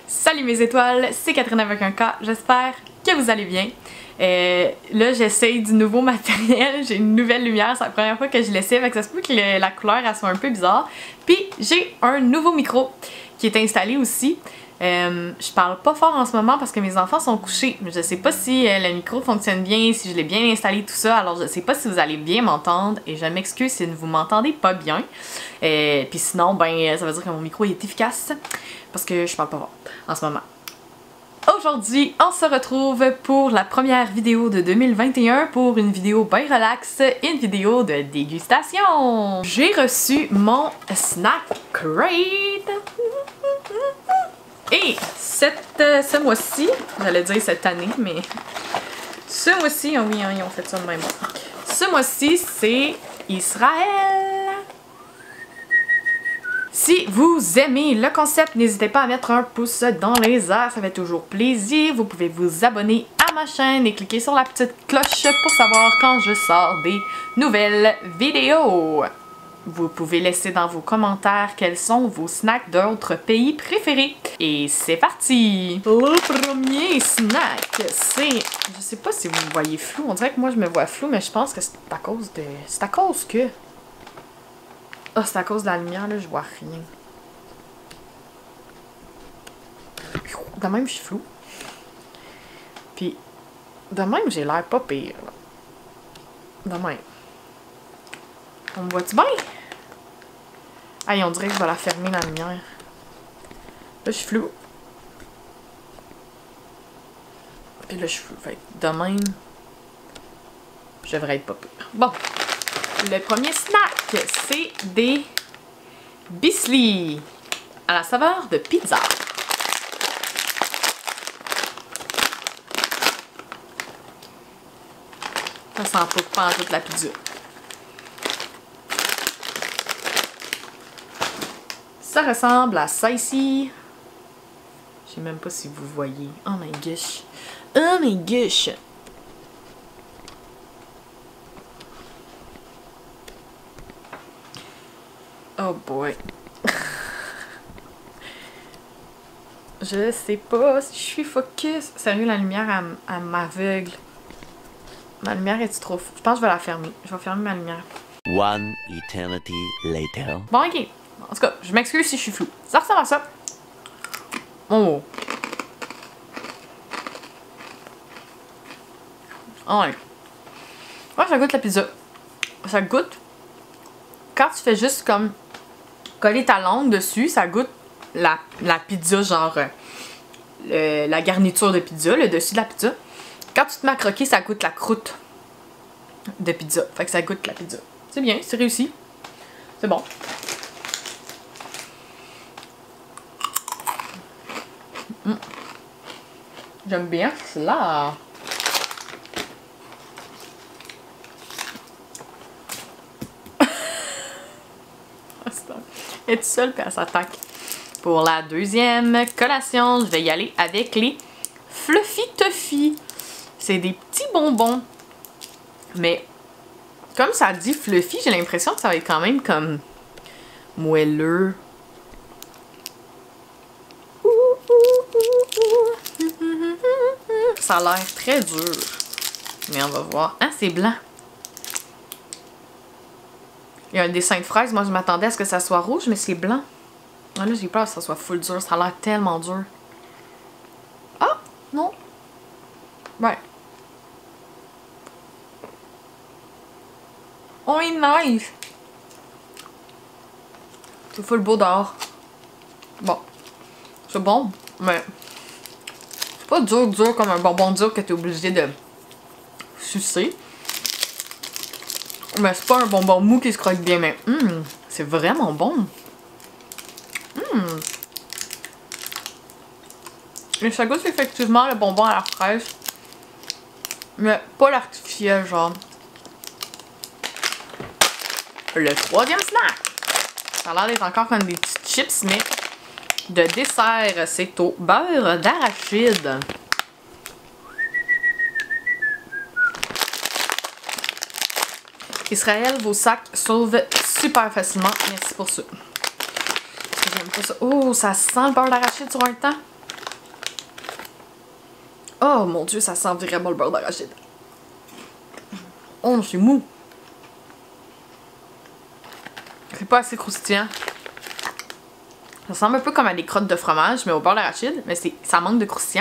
Salut mes étoiles, c'est Catherine avec un K, j'espère que vous allez bien. Là j'essaye du nouveau matériel, j'ai une nouvelle lumière, c'est la première fois que je l'essaie, fait que ça se peut que la couleur elle soit un peu bizarre. Puis j'ai un nouveau micro qui est installé aussi. Je parle pas fort en ce moment parce que mes enfants sont couchés. Je sais pas si le micro fonctionne bien, si je l'ai bien installé tout ça, alors je sais pas si vous allez bien m'entendre et je m'excuse si vous m'entendez pas bien. Puis sinon, ben ça veut dire que mon micro est efficace parce que je parle pas fort en ce moment. Aujourd'hui, on se retrouve pour la première vidéo de 2021 pour une vidéo bien relax, une vidéo de dégustation. J'ai reçu mon snack crate. Et ce mois-ci, j'allais dire cette année, mais ce mois-ci, oh oui, ils ont fait ça de même. Ce mois-ci, c'est Israël. Si vous aimez le concept, n'hésitez pas à mettre un pouce dans les airs, ça fait toujours plaisir. Vous pouvez vous abonner à ma chaîne et cliquer sur la petite cloche pour savoir quand je sors des nouvelles vidéos. Vous pouvez laisser dans vos commentaires quels sont vos snacks d'autres pays préférés. Et c'est parti! Le premier snack, c'est... Je sais pas si vous me voyez flou, on dirait que moi je me vois flou, mais je pense que c'est à cause de... C'est à cause que... Ah, c'est à cause de la lumière, là, je vois rien. De même, je suis flou. Puis, de même, j'ai l'air pas pire, là. De même. On me voit-tu bien? Aïe, on dirait que je vais la fermer, la lumière. Là, je suis flou. Puis là, je suis flou. Fait que de même, je devrais être pas pire. Bon. Le premier snack, c'est des Bissli à la saveur de pizza. Ça sent pas en toute la pizza. Ça ressemble à ça ici. Je sais même pas si vous voyez. Oh my gosh. Oh my gosh. Oh boy. Je sais pas si je suis focus. Sérieux, la lumière, elle m'aveugle. Ma lumière est trop... Je pense que je vais la fermer. Je vais fermer ma lumière. One eternity later. Bon, ok. En tout cas, je m'excuse si je suis flou. Ça ressemble à ça. Oh. Oh ouais. Ouais, ça goûte la pizza. Ça goûte... Quand tu fais juste comme... coller ta langue dessus, ça goûte la pizza, genre la garniture de pizza, le dessus de la pizza. Quand tu te mets à croquer, ça goûte la croûte de pizza. Fait que ça goûte la pizza. C'est bien, c'est réussi. C'est bon. J'aime bien cela. Elle est seule puis elle s'attaque. Pour la deuxième collation, je vais y aller avec les Fluffy Toffee. C'est des petits bonbons. Mais comme ça dit fluffy, j'ai l'impression que ça va être quand même comme moelleux. Ça a l'air très dur. Mais on va voir. Ah, c'est blanc. Il y a un dessin de fraise. Moi, je m'attendais à ce que ça soit rouge, mais c'est blanc. Ah, là, j'ai peur que ça soit full dur. Ça a l'air tellement dur. Ah! Non. Ouais. Oh, il nice! C'est full beau dehors. Bon. C'est bon, mais... C'est pas dur comme un bonbon dur que t'es obligé de sucer. Mais c'est pas un bonbon mou qui se croque bien, mais c'est vraiment bon. Et ça goûte effectivement le bonbon à la fraise. Mais pas l'artificiel, genre. Le troisième snack. Ça a l'air d'être encore comme des petites chips, mais de dessert, c'est au beurre d'arachide. Israël, vos sacs sauvent super facilement. Merci pour ça. J'aime pas ça. Oh, ça sent le beurre d'arachide sur un temps. Oh mon dieu, ça sent vraiment le beurre d'arachide. Oh, c'est mou. C'est pas assez croustillant. Ça ressemble un peu comme à des crottes de fromage, mais au beurre d'arachide, mais ça manque de croustillant.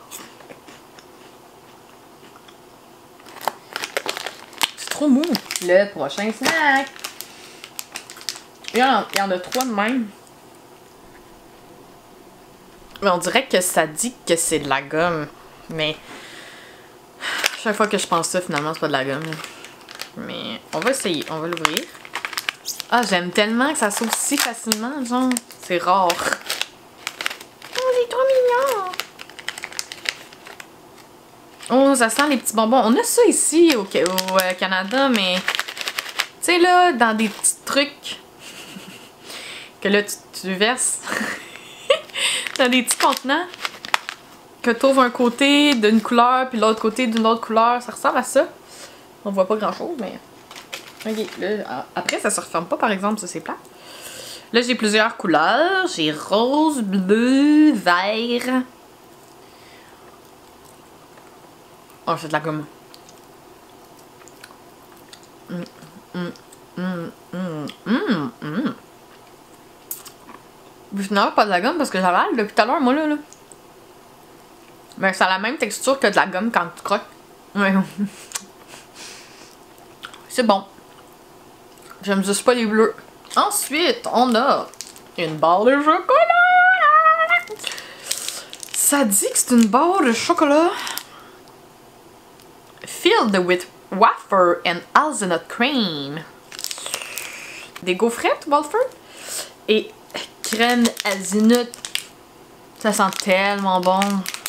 C'est trop mou. Le prochain snack. Il y en a 3 de même. Mais on dirait que ça dit que c'est de la gomme. Mais chaque fois que je pense ça, finalement, c'est pas de la gomme. Mais on va essayer. On va l'ouvrir. Ah, j'aime tellement que ça s'ouvre si facilement, genre. C'est rare. Oh, c'est trop mignon! Oh, ça sent les petits bonbons. On a ça ici au Canada, mais... Tu sais, là, dans des petits trucs... que là, tu verses... dans des petits contenants... que tu ouvres un côté d'une couleur, puis l'autre côté d'une autre couleur. Ça ressemble à ça. On voit pas grand-chose, mais... Ok, là, après, ça se referme pas, par exemple, ça, c'est plat. Là, j'ai plusieurs couleurs. J'ai rose, bleu, vert. Oh, c'est de la gomme. Finalement, pas de la gomme parce que j'avale depuis tout à l'heure, moi, là. Mais ça a la même texture que de la gomme quand tu croques. Ouais. C'est bon. J'aime juste pas les bleus. Ensuite, on a une barre de chocolat. Ça dit que c'est une barre de chocolat filled with wafer and hazelnut cream. Des gaufrettes, wafer. Et crème hazelnut. Ça sent tellement bon.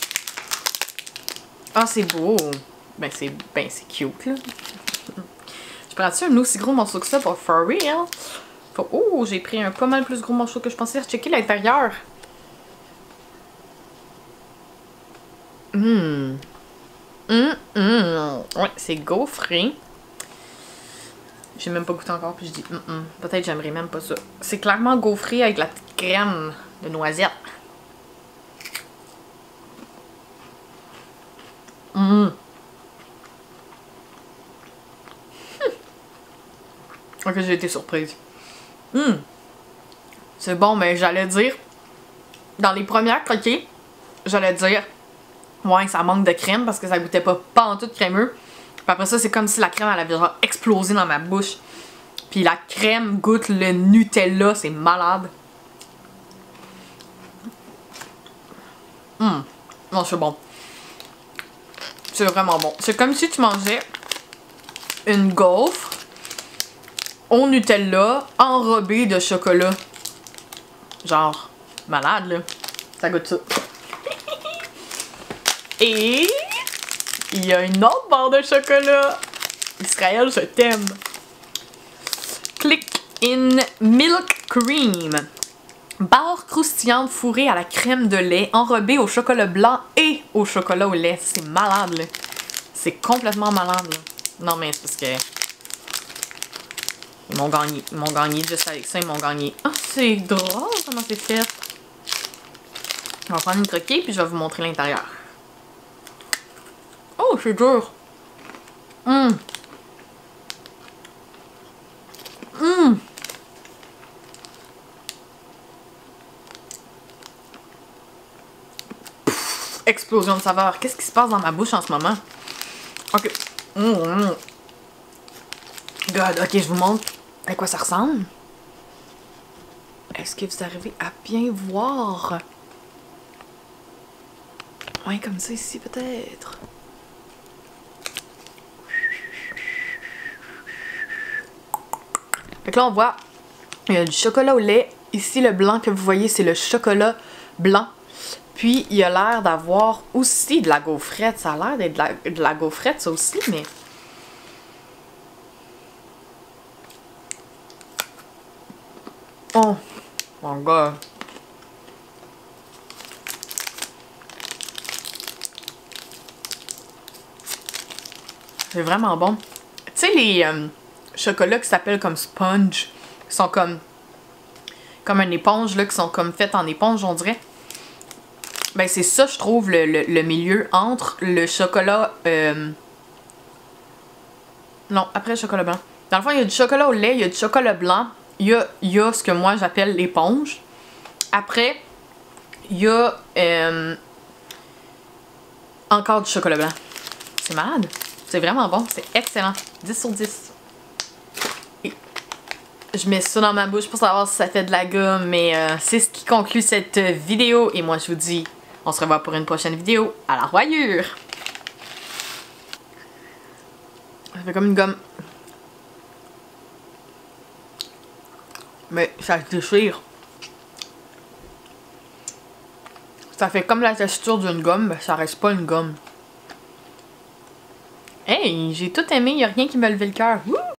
Ah, c'est beau. Ben, c'est cute, là. Je prends-tu un aussi gros morceau que ça pour for real? Oh, j'ai pris un pas mal plus gros morceau que je pensais. Checker l'intérieur. Ouais, c'est gaufré. J'ai même pas goûté encore, puis je dis peut-être j'aimerais même pas ça. C'est clairement gaufré avec la petite crème de noisette. Ok, j'ai été surprise. C'est bon, mais j'allais dire, dans les premières croquées, j'allais dire, ouais, ça manque de crème parce que ça goûtait pas en tout crémeux. Puis après ça, c'est comme si la crème, elle avait genre explosé dans ma bouche. Puis la crème goûte le Nutella, c'est malade. Non, c'est bon. C'est vraiment bon. C'est comme si tu mangeais une gaufre au Nutella enrobée de chocolat. Genre, malade, là. Ça goûte ça. Et il y a une autre barre de chocolat. Israël, je t'aime. Click in Milk Cream. Barre croustillante fourrée à la crème de lait, enrobée au chocolat blanc et au chocolat au lait. C'est malade, là. C'est complètement malade, là. Non, mais c'est parce que... Ils m'ont gagné. Ils m'ont gagné. Juste avec ça, ils m'ont gagné. Ah, c'est drôle comment c'est fait. On va prendre une croquée, puis je vais vous montrer l'intérieur. Oh, c'est dur. Explosion de saveur. Qu'est-ce qui se passe dans ma bouche en ce moment? Ok. God, ok, je vous montre à quoi ça ressemble. Est-ce que vous arrivez à bien voir? Ouais, comme ça ici peut-être. Fait que là on voit, il y a du chocolat au lait. Ici le blanc que vous voyez c'est le chocolat blanc. Puis il y a l'air d'avoir aussi de la gaufrette. Ça a l'air d'être de la gaufrette ça aussi, mais... Oh, mon gars. C'est vraiment bon. Tu sais les chocolats qui s'appellent comme sponge, qui sont comme une éponge là, qui sont comme faites en éponge on dirait. Ben c'est ça, je trouve, le milieu entre le chocolat... Non, après le chocolat blanc. Dans le fond, il y a du chocolat au lait, il y a du chocolat blanc, il y a ce que moi j'appelle l'éponge. Après, il y a encore du chocolat blanc. C'est malade. C'est vraiment bon, c'est excellent. 10 sur 10. Et je mets ça dans ma bouche pour savoir si ça fait de la gomme, mais c'est ce qui conclut cette vidéo. Et moi, je vous dis, on se revoit pour une prochaine vidéo. À la royure! Ça fait comme une gomme. Mais ça se déchire. Ça fait comme la texture d'une gomme, mais ça reste pas une gomme. Hey, j'ai tout aimé, y a rien qui m'a levé le cœur.